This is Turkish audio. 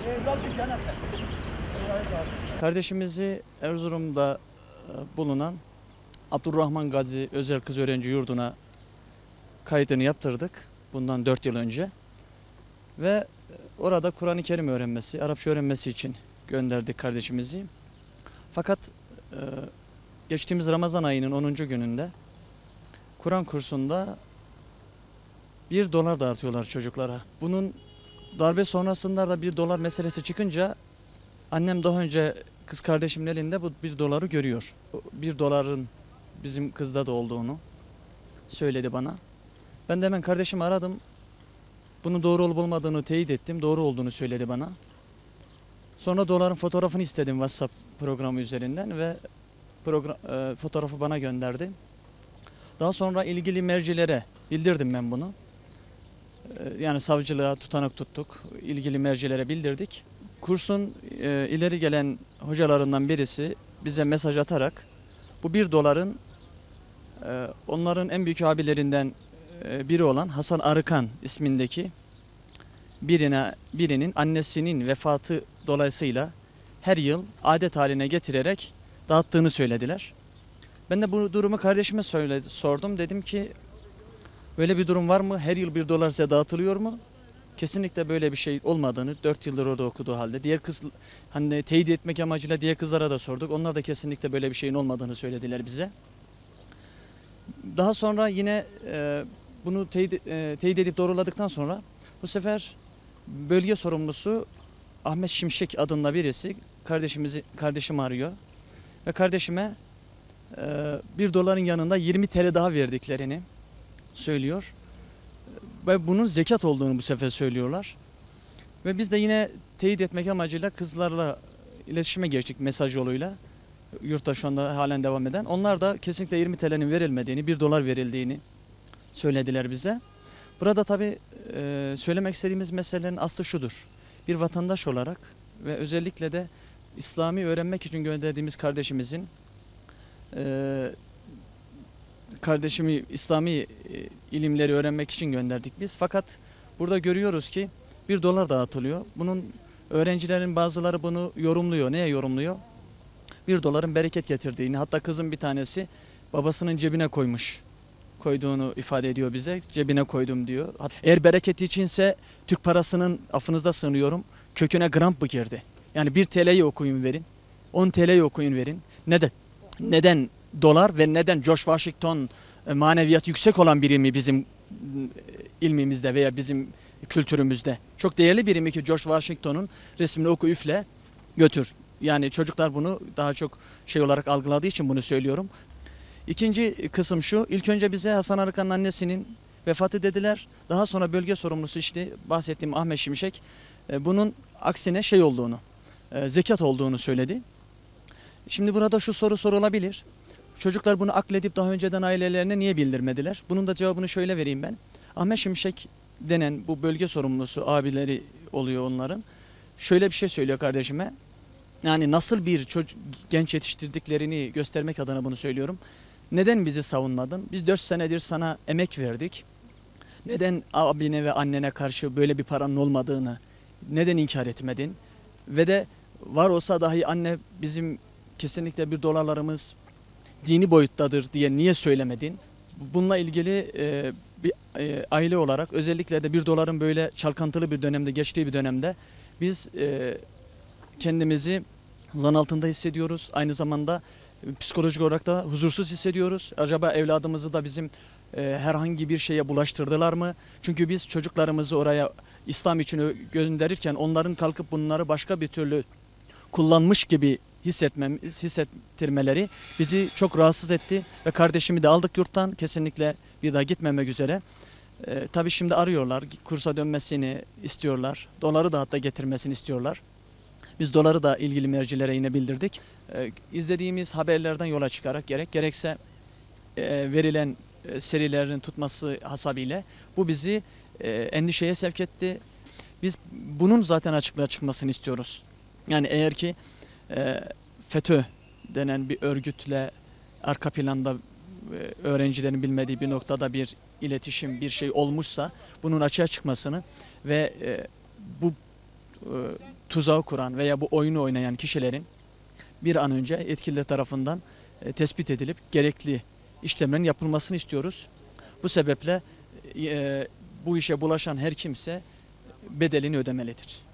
Kardeşimizi Erzurum'da bulunan Abdurrahman Gazi Özel Kız Öğrenci Yurdu'na kaydını yaptırdık bundan 4 yıl önce. Ve orada Kur'an-ı Kerim öğrenmesi, Arapça öğrenmesi için gönderdik kardeşimizi. Fakat geçtiğimiz Ramazan ayının 10. gününde Kur'an kursunda $1 dağıtıyorlar çocuklara. Bunun darbe sonrasında da $1 meselesi çıkınca annem daha önce kız kardeşimin elinde bu $1 görüyor. $1'ın bizim kızda da olduğunu söyledi bana. Ben de hemen kardeşimi aradım. Bunun doğru olup olmadığını teyit ettim. Doğru olduğunu söyledi bana. Sonra doların fotoğrafını istedim WhatsApp programı üzerinden ve fotoğrafı bana gönderdi. Daha sonra ilgili mercilere bildirdim ben bunu. Yani savcılığa tutanak tuttuk. İlgili mercilere bildirdik. Kursun ileri gelen hocalarından birisi bize mesaj atarak bu $1'ın onların en büyük abilerinden biri olan Hasan Arıkan ismindeki birinin annesinin vefatı dolayısıyla her yıl adet haline getirerek dağıttığını söylediler. Ben de bu durumu kardeşime sordum. Dedim ki böyle bir durum var mı? Her yıl $1 size dağıtılıyor mu? Kesinlikle böyle bir şey olmadığını 4 yıldır orada okuduğu halde. Diğer kız hani teyit etmek amacıyla diğer kızlara da sorduk. Onlar da kesinlikle böyle bir şeyin olmadığını söylediler bize. Daha sonra yine bunu teyit edip doğruladıktan sonra bu sefer bölge sorumlusu Ahmet Şimşek adında birisi kardeşimi arıyor ve kardeşime $1 yanında 20 TL daha verdiklerini söylüyor ve bunun zekat olduğunu bu sefer söylüyorlar. Ve biz de yine teyit etmek amacıyla kızlarla iletişime geçtik mesaj yoluyla. Yurtta şu anda halen devam eden. Onlar da kesinlikle 20 TL'nin verilmediğini, $1 verildiğini söylediler bize. Burada tabii söylemek istediğimiz meselenin aslı şudur. Bir vatandaş olarak ve özellikle de İslami öğrenmek için gönderdiğimiz kardeşimizin İslami ilimleri öğrenmek için gönderdik biz. Fakat burada görüyoruz ki $1 dağıtılıyor. Bunun öğrencilerin bazıları bunu yorumluyor. Neye yorumluyor? $1'ın bereket getirdiğini, hatta kızın bir tanesi babasının cebine koyduğunu ifade ediyor bize. Cebine koydum diyor. Eğer bereketi içinse Türk parasının, affınızda sığınıyorum, köküne gram mı girdi? Yani 1 TL'yi okuyun verin, 10 TL'yi okuyun verin. Neden dolar ve neden George Washington maneviyat yüksek olan birimi bizim ilmimizde veya bizim kültürümüzde? Çok değerli birimi ki George Washington'un resmini oku üfle götür. Yani çocuklar bunu daha çok şey olarak algıladığı için bunu söylüyorum. İkinci kısım şu. İlk önce bize Hasan Arıkan'ın annesinin vefatı dediler. Daha sonra bölge sorumlusu işte bahsettiğim Ahmet Şimşek bunun aksine şey olduğunu, zekat olduğunu söyledi. Şimdi burada şu soru sorulabilir. Çocuklar bunu akledip daha önceden ailelerine niye bildirmediler? Bunun da cevabını şöyle vereyim ben. Ahmet Şimşek denen bu bölge sorumlusu abileri oluyor onların. Şöyle bir şey söylüyor kardeşime. Yani nasıl bir genç yetiştirdiklerini göstermek adına bunu söylüyorum. Neden bizi savunmadın? Biz 4 senedir sana emek verdik. Neden abine ve annene karşı böyle bir paranın olmadığını neden inkar etmedin? Ve de var olsa dahi anne bizim kesinlikle $1'larımız dini boyuttadır diye niye söylemedin? Bununla ilgili bir aile olarak özellikle de $1'ın böyle çalkantılı bir dönemde, geçtiği bir dönemde biz kendimizi zan altında hissediyoruz. Aynı zamanda psikolojik olarak da huzursuz hissediyoruz. Acaba evladımızı da bizim herhangi bir şeye bulaştırdılar mı? Çünkü biz çocuklarımızı oraya İslam için gönderirken onların kalkıp bunları başka bir türlü kullanmış gibi hissettirmeleri bizi çok rahatsız etti. Ve kardeşimi de aldık yurttan, kesinlikle bir daha gitmemek üzere. Tabii şimdi arıyorlar, kursa dönmesini istiyorlar. Doları da hatta getirmesini istiyorlar. Biz doları da ilgili mercilere yine bildirdik. İzlediğimiz haberlerden yola çıkarak gerekse verilen serilerin tutması hasabıyla bu bizi endişeye sevk etti. Biz bunun zaten açıklığa çıkmasını istiyoruz. Yani eğer ki FETÖ denen bir örgütle arka planda öğrencilerin bilmediği bir noktada bir iletişim, bir şey olmuşsa bunun açığa çıkmasını ve bu tuzağı kuran veya bu oyunu oynayan kişilerin bir an önce yetkililer tarafından tespit edilip gerekli işlemlerin yapılmasını istiyoruz. Bu sebeple bu işe bulaşan her kimse bedelini ödemelidir.